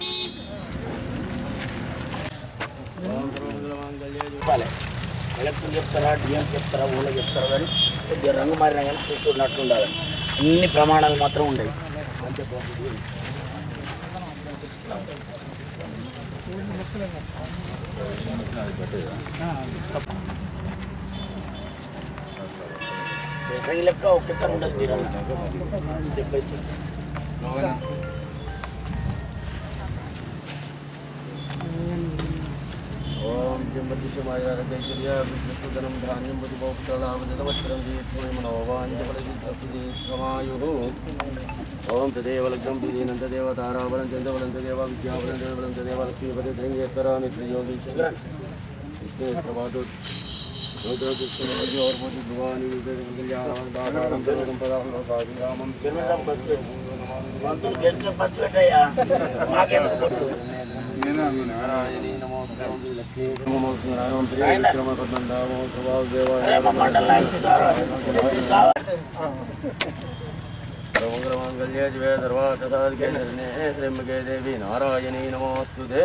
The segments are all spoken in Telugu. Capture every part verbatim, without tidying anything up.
ఎలక్ట్రిక్ చెప్తారా డిఎం చెప్తారా ఊళ్ళో చెప్తారా కానీ కొద్దిగా రంగు మారినా కానీ చూస్తున్నట్టు ఉండాలి. అన్ని ప్రమాణాలు మాత్రం ఉండేవి. వేసవి లెక్క ఒకేసారి ఉండదు మీరు చెప్పేసి ఓం జంబతిషమాయారజైర్య విష్ణుదనం ధాన్యం బుధిభోక్తళావజలవస్త్రం జీత్మనోవాంజపలజితమాయు ఓం తదేవ లగ్నం ప్రీతినంతదేవ తారాబలం చంద్రబలంతదేవ విద్యాబలం దేవబలంతదేవ లక్ష్మీపతి త్రింగేశ్వరామి శ్రీయోగీశ్వర విష్ణుప్రభాదు దేవి నారాయణీ నమోస్తుతే.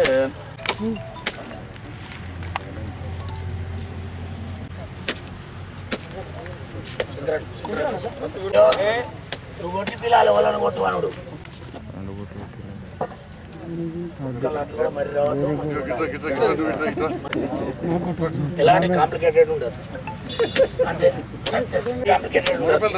నువ్వు కొట్టి పిల్లలు వాళ్ళని కొట్టువానుడు ఎలాంటి కాంప్లికేటెడ్ ఉండదు. అంతే కాంప్లికేటెడ్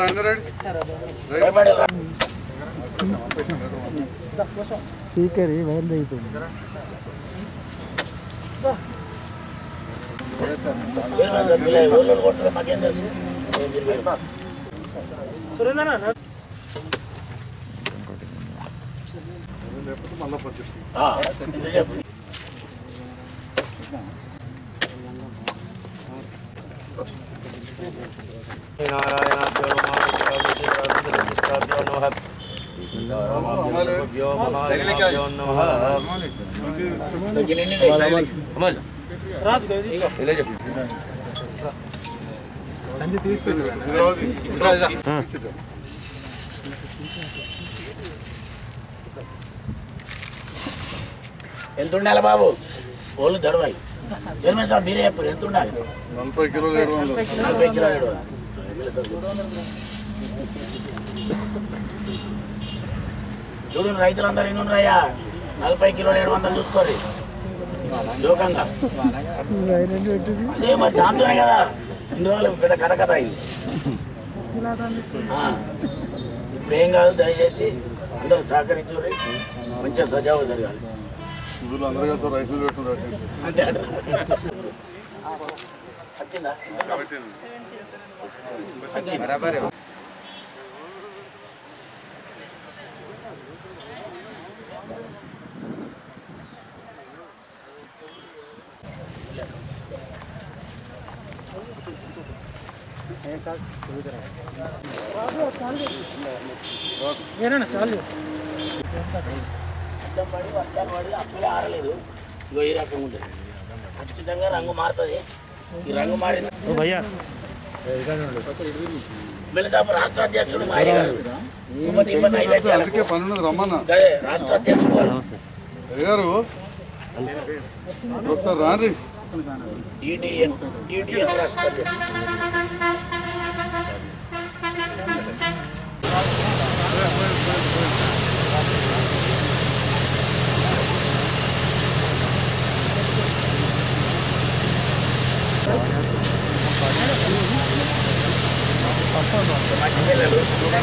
కొట్టడం మాకేం తెలుసు. ఎంత ఉండాలి బాబు? ఓళ్ళు దడవాలి. చైర్మన్ సార్ మీరే చెప్పారు ఎంత ఉండాలి? నలభై కిలోలు ఏడు వందలు నలభై కిలో ఏడు వందలు చూడండి రైతులందరూ ఎన్నున్నాయా? నలభై కిలోలు ఏడు వందలు చూసుకోరు జోకంగా. అదే మరి దాంతోనే కదా ఇన్ని రోజులు పెద్ద కథ కథ అయింది. ఇప్పుడు ఏం కాదు, దయచేసి అందరూ సహకరించుర్రి, మంచిగా సజావు జరగాలి. అంతే అంట. వచ్చిందా? అప్పుడే ఆరలేదు. ఇగో ఈ రకంగా ఉంటుంది. ఖచ్చితంగా రంగు మారుతుంది. ఈ రంగు మారింది. మెల్లదాపు రాష్ట్ర అధ్యక్షుడు మా అయ్య గారు రాష్ట్ర అధ్యక్షుడు గారు ఒకసారి రాండి. టీడీఎన్ టీడీఎన్ రాష్ట్ర అధ్యక్షుడు మంచి పిల్లలు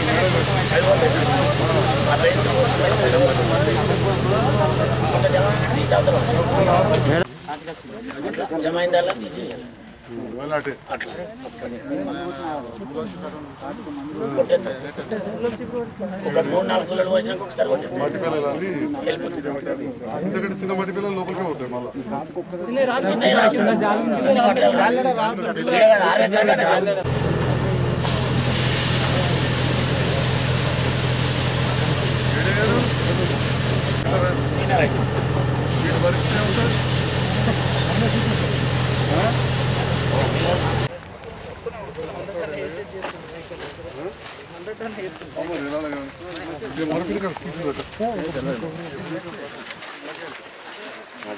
జమైందల్లా తీసేయాలి. ఒక మూడు నాలుగు పిల్లలు వచ్చినాక ఒకసారి చిన్న మట్టి పిల్లలు లోపలికి పోతాయి. మళ్ళీ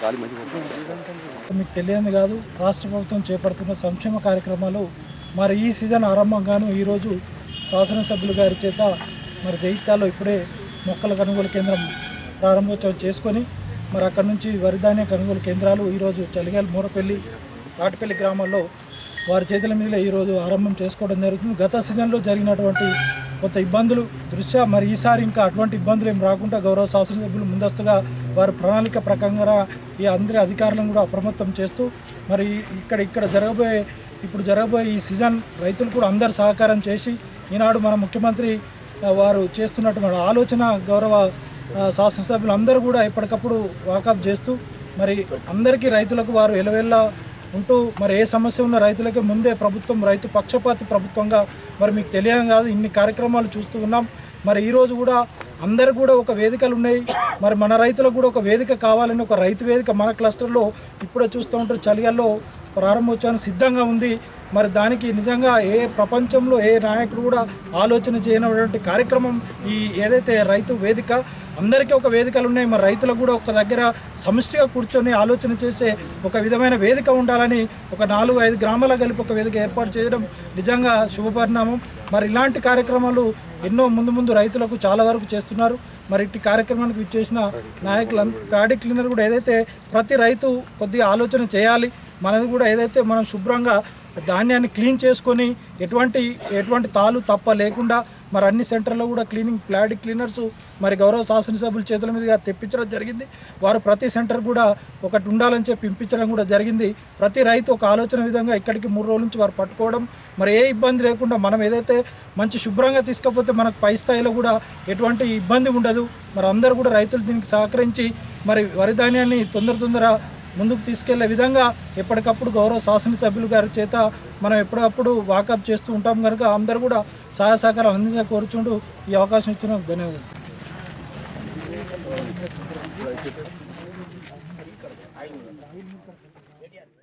మీకు తెలియదు కాదు, రాష్ట్ర ప్రభుత్వం చేపడుతున్న సంక్షేమ కార్యక్రమాలు మరి ఈ సీజన్ ఆరంభంగాను ఈరోజు శాసనసభ్యులు గారి చేత మరి జగిత్యాలలో ఇప్పుడే మొక్కల కొనుగోలు కేంద్రం ప్రారంభోత్సవం చేసుకొని మరి అక్కడ నుంచి వరిధాన్య కొనుగోలు కేంద్రాలు ఈరోజు చలిగాల మూరపల్లి తాటిపల్లి గ్రామాల్లో వారి చేతుల మీద ఈరోజు ఆరంభం చేసుకోవడం జరుగుతుంది. గత సీజన్లో జరిగినటువంటి కొంత ఇబ్బందులు దృష్ట్యా మరి ఈసారి ఇంకా అటువంటి ఇబ్బందులు ఏం రాకుండా గౌరవ శాసనసభ్యులు ముందస్తుగా వారి ప్రణాళిక ప్రకారంగా ఈ అందరి అధికారులను కూడా అప్రమత్తం చేస్తూ మరి ఇక్కడ ఇక్కడ జరగబోయే ఇప్పుడు జరగబోయే ఈ సీజన్ రైతులు కూడా అందరు సహకారం చేసి ఈనాడు మన ముఖ్యమంత్రి వారు చేస్తున్నటువంటి ఆలోచన గౌరవ శాసనసభ్యులు అందరూ కూడా ఎప్పటికప్పుడు వాకప్ చేస్తూ మరి అందరికీ రైతులకు వారు ఎలవెల్లా ఉంటూ మరి ఏ సమస్య ఉన్న రైతులకే ముందే ప్రభుత్వం రైతు పక్షపాతి ప్రభుత్వంగా మరి మీకు తెలియదు కాదు ఇన్ని కార్యక్రమాలు చూస్తూ ఉన్నాం. మరి ఈరోజు కూడా అందరు కూడా ఒక వేదికలు ఉన్నాయి. మరి మన రైతులకు కూడా ఒక వేదిక కావాలని ఒక రైతు వేదిక మన క్లస్టర్లో ఇప్పుడే చూస్తూ ఉంటారు చలిగాల్లో ప్రారంభోత్సవానికి సిద్ధంగా ఉంది. మరి దానికి నిజంగా ఏ ప్రపంచంలో ఏ నాయకుడు కూడా ఆలోచన చేయనటువంటి కార్యక్రమం ఈ ఏదైతే రైతు వేదిక అందరికీ ఒక వేదికలు ఉన్నాయి. మరి రైతులకు కూడా ఒక దగ్గర సమిష్టిగా కూర్చొని ఆలోచన చేసే ఒక విధమైన వేదిక ఉండాలని ఒక నాలుగు ఐదు గ్రామాల కలిపి ఒక వేదిక ఏర్పాటు చేయడం నిజంగా శుభపరిణామం. మరి ఇలాంటి కార్యక్రమాలు ఎన్నో ముందు ముందు రైతులకు చాలా వరకు చేస్తున్నారు. మరి ఇట్టి కార్యక్రమానికి ఇచ్చేసిన నాయకులు ప్యాడీ క్లీనర్ కూడా ఏదైతే ప్రతి రైతు కొద్దిగా ఆలోచన చేయాలి, మనది కూడా ఏదైతే మనం శుభ్రంగా ధాన్యాన్ని క్లీన్ చేసుకొని ఎటువంటి ఎటువంటి తాలు తప్ప లేకుండా మరి అన్ని సెంటర్లో కూడా క్లీనింగ్ ప్లాడీ క్లీనర్స్ మరి గౌరవ శాసనసభ్యుల చేతుల మీదుగా తెప్పించడం జరిగింది. వారు ప్రతి సెంటర్ కూడా ఒకటి ఉండాలని చెప్పి ఇంపించడం కూడా జరిగింది. ప్రతి రైతు ఒక ఆలోచన విధంగా ఇక్కడికి మూడు రోజుల నుంచి వారు పట్టుకోవడం మరి ఏ ఇబ్బంది లేకుండా మనం ఏదైతే మంచి శుభ్రంగా తీసుకపోతే మనకు పై స్థాయిలో కూడా ఎటువంటి ఇబ్బంది ఉండదు. మరి అందరూ కూడా రైతులు దీనికి సహకరించి మరి వరి ధాన్యాన్ని తొందర తొందర ముందుకు తీసుకెళ్లే విధంగా ఎప్పటికప్పుడు గౌరవ శాసనసభ్యులు గారి చేత మనం ఎప్పటికప్పుడు వాకప్ చేస్తూ ఉంటాం కనుక అందరూ కూడా సహాయ సహకారాలు అందించ కోరుచుంటూ ఈ అవకాశం ఇచ్చిన ధన్యవాదాలు.